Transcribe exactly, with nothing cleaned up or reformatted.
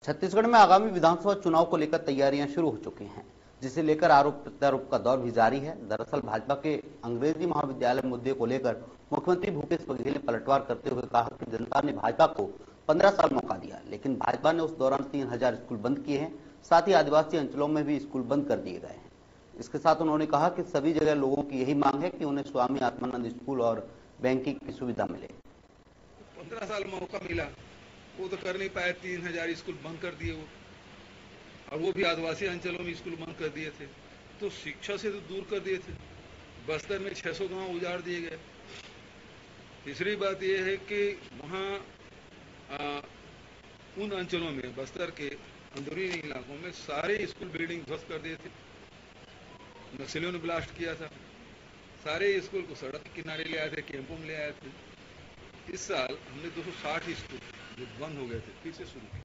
छत्तीसगढ़ में आगामी विधानसभा चुनाव को लेकर तैयारियां शुरू हो चुकी हैं, जिसे लेकर आरोप प्रत्यारोप का दौर भी जारी है। दरअसल भाजपा के अंग्रेजी महाविद्यालय मुद्दे को लेकर मुख्यमंत्री भूपेश बघेल ने पलटवार करते हुए कहा कि जनता ने भाजपा को पंद्रह साल मौका दिया, लेकिन भाजपा ने उस दौरान तीन हजार स्कूल बंद किए हैं। साथ ही आदिवासी अंचलों में भी स्कूल बंद कर दिए गए हैं। इसके साथ उन्होंने कहा कि सभी जगह लोगों की यही मांग है कि उन्हें स्वामी आत्मानंद स्कूल और बैंकिंग की सुविधा मिले। पंद्रह साल मौका मिला, वो तो कर नहीं पाए। तीन हजार स्कूल बंद कर दिए वो, और वो भी आदिवासी अंचलों में स्कूल बंद कर दिए थे। तो शिक्षा से तो दूर कर दिए थे। बस्तर में छह सौ गांव उजाड़ दिए गए। तीसरी बात यह है कि वहां आ, उन अंचलों में, बस्तर के अंदरूनी इलाकों में सारे स्कूल बिल्डिंग ध्वस्त कर दिए थे। नक्सलियों ने ब्लास्ट किया था। सारे स्कूल को सड़क के किनारे ले आए थे, कैंपों में ले आए थे। इस साल हमने दो सौ साठ स्कूल जो बंद हो गए थे फिर से शुरू किए।